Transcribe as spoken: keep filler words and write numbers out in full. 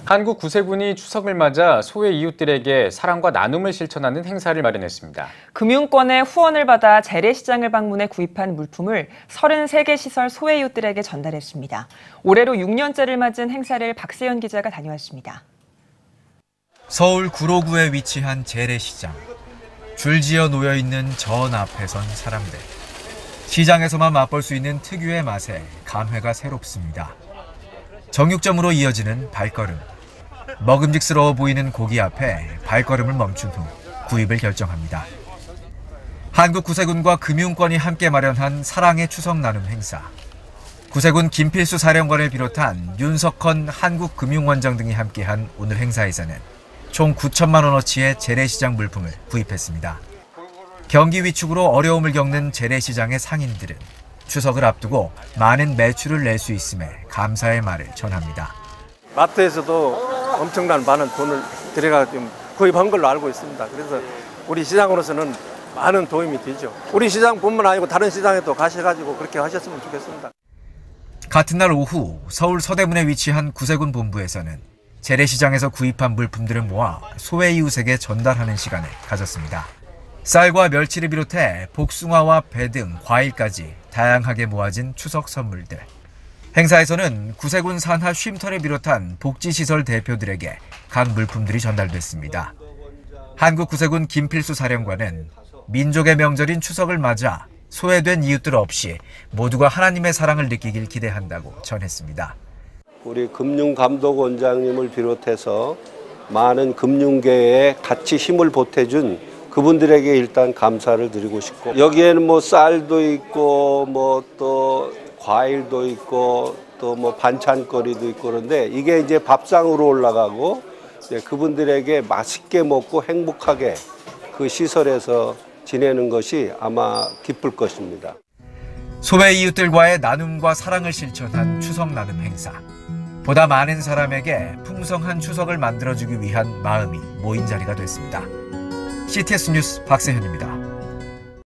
한국 구세군이 추석을 맞아 소외 이웃들에게 사랑과 나눔을 실천하는 행사를 마련했습니다. 금융권의 후원을 받아 재래시장을 방문해 구입한 물품을 서른세 개 시설 소외 이웃들에게 전달했습니다. 올해로 육 년째를 맞은 행사를 박세현 기자가 다녀왔습니다. 서울 구로구에 위치한 재래시장. 줄지어 놓여있는 전 앞에 선 사람들. 시장에서만 맛볼 수 있는 특유의 맛에 감회가 새롭습니다. 정육점으로 이어지는 발걸음. 먹음직스러워 보이는 고기 앞에 발걸음을 멈춘 후 구입을 결정합니다. 한국 구세군과 금융권이 함께 마련한 사랑의 추석 나눔 행사. 구세군 김필수 사령관을 비롯한 윤석헌 한국금융원장 등이 함께한 오늘 행사에서는 총 구천만 원어치의 재래시장 물품을 구입했습니다. 경기 위축으로 어려움을 겪는 재래시장의 상인들은 추석을 앞두고 많은 매출을 낼 수 있음에 감사의 말을 전합니다. 마트에서도 엄청난 많은 돈을 들여가 좀 구입한 걸로 알고 있습니다. 그래서 우리 시장으로서는 많은 도움이 되죠. 우리 시장뿐만 아니고 다른 시장에도 가셔가지고 그렇게 하셨으면 좋겠습니다. 같은 날 오후 서울 서대문에 위치한 구세군 본부에서는 재래시장에서 구입한 물품들을 모아 소외 이웃에게 전달하는 시간을 가졌습니다. 쌀과 멸치를 비롯해 복숭아와 배 등 과일까지 다양하게 모아진 추석 선물들. 행사에서는 구세군 산하 쉼터를 비롯한 복지시설 대표들에게 각 물품들이 전달됐습니다. 한국 구세군 김필수 사령관은 민족의 명절인 추석을 맞아 소외된 이웃들 없이 모두가 하나님의 사랑을 느끼길 기대한다고 전했습니다. 우리 금융감독원장님을 비롯해서 많은 금융계에 같이 힘을 보태준 그분들에게 일단 감사를 드리고 싶고, 여기에는 뭐 쌀도 있고 뭐 또 과일도 있고 또 뭐 반찬거리도 있고 그런데 이게 이제 밥상으로 올라가고 이제 그분들에게 맛있게 먹고 행복하게 그 시설에서 지내는 것이 아마 기쁠 것입니다. 소외 이웃들과의 나눔과 사랑을 실천한 추석 나눔 행사. 보다 많은 사람에게 풍성한 추석을 만들어주기 위한 마음이 모인 자리가 됐습니다. 씨티에스 뉴스 박세현입니다.